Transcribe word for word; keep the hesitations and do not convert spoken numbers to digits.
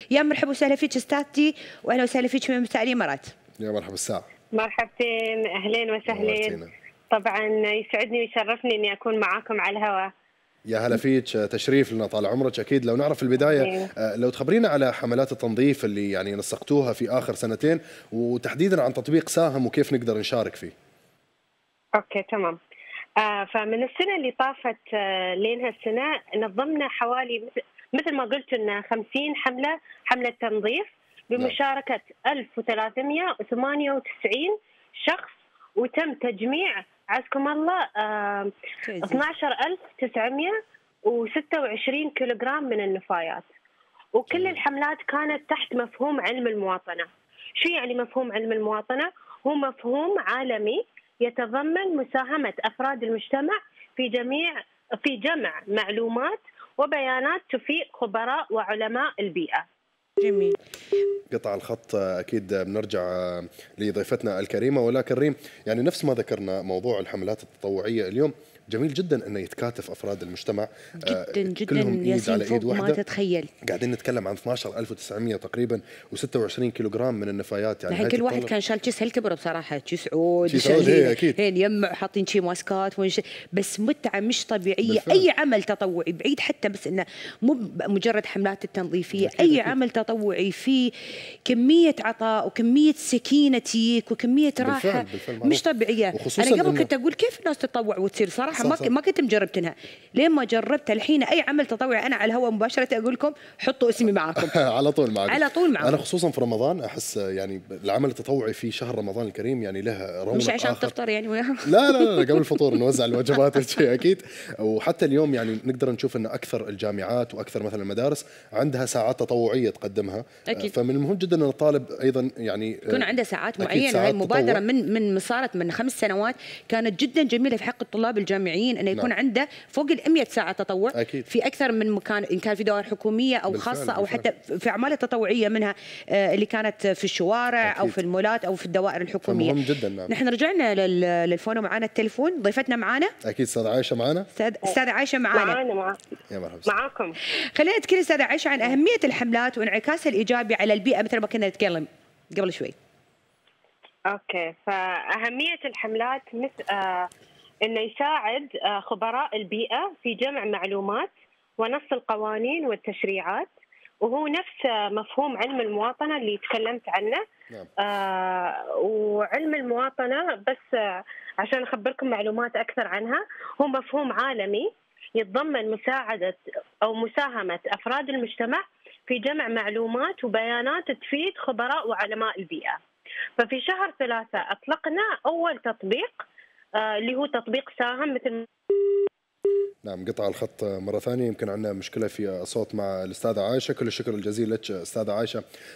يا مرحبا وسهلا فيك استاذتي، واهلا وسهلا فيك من مملكة الامارات. يا مرحبا الساعة. مرحبتين، اهلين وسهلين. طبعا يسعدني ويشرفني اني اكون معاكم على الهواء. يا هلا فيك، تشريف لنا طال عمرك. اكيد لو نعرف في البدايه لو تخبرينا على حملات التنظيف اللي يعني نسقتوها في اخر سنتين، وتحديدا عن تطبيق ساهم وكيف نقدر نشارك فيه. اوكي تمام. آه فمن السنه اللي طافت آه لين هالسنه نظمنا حوالي مثل, مثل ما قلت ان خمسين حمله حمله تنظيف بمشاركه ألف وثلاثمئة وثمانية وتسعين شخص، وتم تجميع عزكم الله آه اثني عشر ألف وتسعمئة وستة وعشرين كيلوغرام من النفايات. وكل الحملات كانت تحت مفهوم علم المواطنة. شو يعني مفهوم علم المواطنة؟ هو مفهوم عالمي يتضمن مساهمة أفراد المجتمع في جميع في جمع معلومات وبيانات تفيد خبراء وعلماء البيئة. جميل. قطع الخط اكيد بنرجع لضيفتنا الكريمه، ولكن ريم يعني نفس ما ذكرنا موضوع الحملات التطوعيه اليوم جميل جدا انه يتكاتف افراد المجتمع جدا جدا كلهم ايد على ايد واحده. ما تتخيل قاعدين نتكلم عن اثني عشر ألف وتسعمئة تقريبا وستة وعشرين كيلوغرام من النفايات. يعني الحين كل واحد كان شال كيس هالكبر بصراحه، كيس عود كيس عود هي اكيد هين يجمع حاطين شي ماسكات ونش... بس متعه مش طبيعيه بالفعل. اي عمل تطوعي بعيد حتى بس انه مو مجرد حملات التنظيفيه، اي أكيد. عمل تطوعي فيه كميه عطاء وكميه سكينه تيك وكميه راحه بالفعل. بالفعل مش طبيعيه. انا قبل كنت اقول كيف الناس تتطوع وتصير صراحه صح ما, صح. ما كنت جربتها لين ما جربتها الحين اي عمل تطوعي انا على الهواء مباشره اقول لكم حطوا اسمي معاكم على طول معاكم على طول معاكم. انا خصوصا في رمضان احس يعني العمل التطوعي في شهر رمضان الكريم يعني له رونق مش عشان آخر. تفطر يعني وياهم لا لا لا قبل الفطور نوزع الوجبات والشيء اكيد. وحتى اليوم يعني نقدر نشوف ان اكثر الجامعات واكثر مثلا المدارس عندها ساعات تطوعيه تقدمها أكيد. فمن المهم جدا ان الطالب ايضا يعني يكون عنده ساعات معينه. هاي المبادره من من صارت من خمس سنوات كانت جدا جميله في حق الطلاب الجامعيين انه يكون نعم. عنده فوق ال مئة ساعه تطوع أكيد. في اكثر من مكان، ان كان في دوائر حكوميه او بالفعل خاصه او بالفعل. حتى في اعمال تطوعيه منها اللي كانت في الشوارع أكيد. او في المولات او في الدوائر الحكوميه. مهم جدا نعم. نحن رجعنا للفون ومعانا التليفون، ضيفتنا معانا اكيد استاذه عائشه معانا. استاذه عائشه معانا معانا مع... يا مرحبا معاكم. خلينا نتكلم استاذه عائشه عن اهميه الحملات وانعكاسها الايجابي على البيئه مثل ما كنا نتكلم قبل شوي. اوكي، فاهميه الحملات مثل آه انه يساعد آه خبراء البيئه في جمع معلومات ونص القوانين والتشريعات، وهو نفس آه مفهوم علم المواطنه اللي تكلمت عنه. نعم. آه وعلم المواطنه بس آه عشان اخبركم معلومات اكثر عنها، هو مفهوم عالمي يتضمن مساعده او مساهمه افراد المجتمع في جمع معلومات وبيانات تفيد خبراء وعلماء البيئه. ففي شهر ثلاثة أطلقنا أول تطبيق آه اللي هو تطبيق ساهم مثل. نعم قطع الخط مرة ثانية، يمكن عندنا مشكلة في الصوت مع الأستاذة عائشة. كل الشكر الجزيل لك أستاذة عائشة